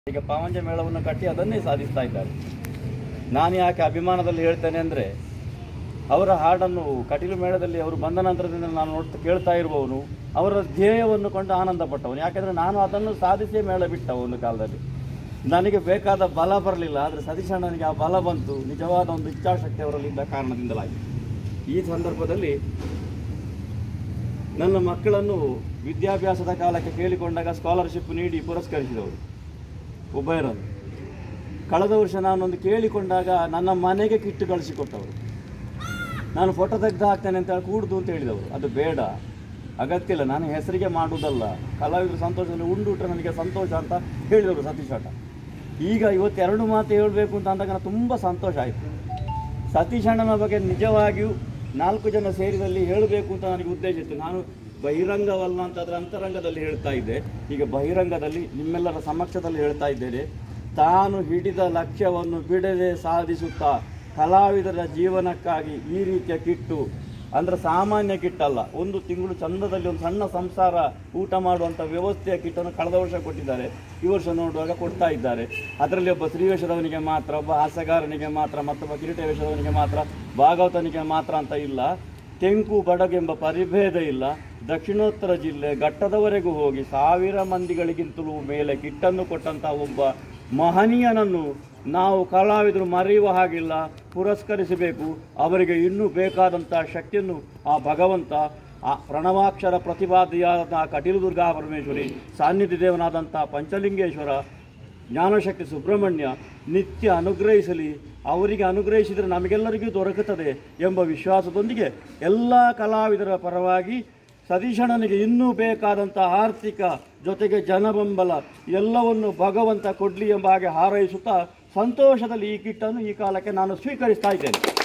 ಈಗ ಪಾವಂಜ ಮೇಳವನ್ನು ಕಟ್ಟಿ ಅದನ್ನೇ ಸಾಧಿಸ್ತಾ ಇದ್ದಾರೆ. ನಾನು ಯಾಕೆ ಅಭಿಮಾನದಲ್ಲಿ ಹೇಳ್ತೇನೆ ಅಂದರೆ, ಅವರ ಹಾಡನ್ನು ಕಟೀಲು ಮೇಳದಲ್ಲಿ ಅವರು ಬಂದ ನಂತರದಿಂದ ನಾನು ಕೇಳ್ತಾ ಇರುವವನು, ಅವರ ಧ್ಯೇಯವನ್ನು ಕೊಂಡು ಆನಂದ ಪಟ್ಟವನು. ಯಾಕೆಂದರೆ ನಾನು ಅದನ್ನು ಸಾಧಿಸಿ ಮೇಳ ಬಿಟ್ಟ ಒಂದು ಕಾಲದಲ್ಲಿ. ನನಗೆ ಬೇಕಾದ ಬಲ ಬರಲಿಲ್ಲ, ಆದರೆ ಸತೀಶ್ ಅಣ್ಣನಿಗೆ ಆ ಬಲ ಬಂತು. ನಿಜವಾದ ಒಂದು ಇಚ್ಛಾಶಕ್ತಿ ಅವರಲ್ಲಿದ್ದ ಕಾರಣದಿಂದಲಾಗಿ ಈ ಸಂದರ್ಭದಲ್ಲಿ ನನ್ನ ಮಕ್ಕಳನ್ನು ವಿದ್ಯಾಭ್ಯಾಸದ ಕಾಲಕ್ಕೆ ಕೇಳಿಕೊಂಡಾಗ ಸ್ಕಾಲರ್ಶಿಪ್ ನೀಡಿ ಪುರಸ್ಕರಿಸಿದವರು ಉಭಯರನ್ನು. ಕಳೆದ ವರ್ಷ ನಾನೊಂದು ಕೇಳಿಕೊಂಡಾಗ ನನ್ನ ಮನೆಗೆ ಕಿಟ್ಟು ಕಳಿಸಿಕೊಟ್ಟವರು. ನಾನು ಫೋಟೋ ತೆಗೆದು ಹಾಕ್ತೇನೆ ಅಂತ ಹೇಳಿ ಕೂಡುದು ಅಂತ ಹೇಳಿದವರು. ಅದು ಬೇಡ, ಅಗತ್ಯ ಇಲ್ಲ, ನಾನು ಹೆಸರಿಗೆ ಮಾಡುವುದಲ್ಲ, ಕಲಾವಿದರು ಸಂತೋಷದಲ್ಲಿ ಉಂಡುಟ್ರೆ ನನಗೆ ಸಂತೋಷ ಅಂತ ಹೇಳಿದವರು ಸತೀಶ್ ಅಣ್ಣ. ಈಗ ಇವತ್ತೆರಡು ಮಾತು ಹೇಳಬೇಕು ಅಂತ ಅಂದಾಗ ನನಗೆ ತುಂಬ ಸಂತೋಷ ಆಯಿತು. ಸತೀಶ್ ಅಣ್ಣನ ಬಗ್ಗೆ ನಿಜವಾಗಿಯೂ 4 ಜನ ಸೇರಿದಲ್ಲಿ ಹೇಳಬೇಕು ಅಂತ ನನಗೆ ಉದ್ದೇಶ ಇತ್ತು. ನಾನು ಬಹಿರಂಗವಲ್ಲ ಅಂತ ಅದರ ಅಂತರಂಗದಲ್ಲಿ ಹೇಳ್ತಾ ಇದ್ದೆ. ಈಗ ಬಹಿರಂಗದಲ್ಲಿ ನಿಮ್ಮೆಲ್ಲರ ಸಮಕ್ಷದಲ್ಲಿ ಹೇಳ್ತಾ ಇದ್ದೇನೆ. ತಾನು ಹಿಡಿದ ಲಕ್ಷ್ಯವನ್ನು ಬಿಡದೆ ಸಾಧಿಸುತ್ತಾ ಕಲಾವಿದರ ಜೀವನಕ್ಕಾಗಿ ಈ ರೀತಿಯ ಕಿಟ್ಟು, ಅಂದರೆ ಸಾಮಾನ್ಯ ಕಿಟ್ಟಲ್ಲ, 1 ತಿಂಗಳು ಚಂದದಲ್ಲಿ ಒಂದು ಸಣ್ಣ ಸಂಸಾರ ಊಟ ಮಾಡುವಂಥ ವ್ಯವಸ್ಥೆಯ ಕಿಟ್ಟನ್ನು ಕಳೆದ ವರ್ಷ ಕೊಟ್ಟಿದ್ದಾರೆ. ಈ ವರ್ಷ ನೋಡುವಾಗ ಕೊಡ್ತಾ ಇದ್ದಾರೆ. ಅದರಲ್ಲಿ ಒಬ್ಬ ಶ್ರೀವೇಷದವನಿಗೆ ಮಾತ್ರ, ಒಬ್ಬ ಹಾಸ್ಯಗಾರನಿಗೆ ಮಾತ್ರ, ಮತ್ತೊಬ್ಬ ಕಿರೀಟ ವೇಷದವನಿಗೆ ಮಾತ್ರ, ಭಾಗವತನಿಗೆ ಮಾತ್ರ ಅಂತ ಇಲ್ಲ. ತೆಂಕು ಬಡಗೆಂಬ ಪರಿಭೇದ ಇಲ್ಲ. ದಕ್ಷಿಣೋತ್ತರ ಜಿಲ್ಲೆ ಘಟ್ಟದವರೆಗೂ ಹೋಗಿ 1000 ಮಂದಿಗಳಿಗಿಂತಲೂ ಮೇಲೆ ಕಿಟ್ಟನ್ನು ಕೊಟ್ಟಂಥ ಒಬ್ಬ ಮಹನೀಯನನ್ನು ನಾವು ಕಲಾವಿದರು ಮರೆಯುವ ಹಾಗಿಲ್ಲ, ಪುರಸ್ಕರಿಸಬೇಕು. ಅವರಿಗೆ ಇನ್ನೂ ಬೇಕಾದಂಥ ಶಕ್ತಿಯನ್ನು ಆ ಭಗವಂತ, ಆ ಪ್ರಣವಾಕ್ಷರ ಪ್ರತಿಪಾದಿಯಾದ ಕಟೀಲು ದುರ್ಗಾ ಪರಮೇಶ್ವರಿ, ಸಾನ್ನಿಧ್ಯ ದೇವನಾದಂಥ ಪಂಚಲಿಂಗೇಶ್ವರ, ಜ್ಞಾನಶಕ್ತಿ ಸುಬ್ರಹ್ಮಣ್ಯ ನಿತ್ಯ ಅನುಗ್ರಹಿಸಲಿ. ಅವರಿಗೆ ಅನುಗ್ರಹಿಸಿದರೆ ನಮಗೆಲ್ಲರಿಗೂ ದೊರಕುತ್ತದೆ ಎಂಬ ವಿಶ್ವಾಸದೊಂದಿಗೆ ಎಲ್ಲ ಕಲಾವಿದರ ಪರವಾಗಿ ಸತೀಶಣ್ಣನಿಗೆ ಇನ್ನೂ ಬೇಕಾದಂಥ ಆರ್ಥಿಕ ಜೊತೆಗೆ ಜನಬೆಂಬಲ ಎಲ್ಲವನ್ನು ಭಗವಂತ ಕೊಡಲಿ ಎಂಬ ಹಾಗೆ ಹಾರೈಸುತ್ತಾ ಸಂತೋಷದಲ್ಲಿ ಈ ಕಿಟ್ಟನ್ನು ಈ ಕಾಲಕ್ಕೆ ನಾನು ಸ್ವೀಕರಿಸ್ತಾ ಇದ್ದೇನೆ.